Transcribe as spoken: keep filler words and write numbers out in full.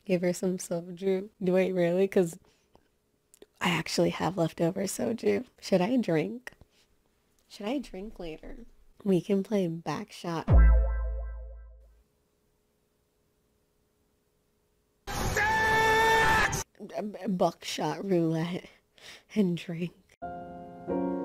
Give her some soju. Wait, really? Because I actually have leftover soju. Should I drink? Should I drink later? We can play backshot. Buckshot roulette and drink.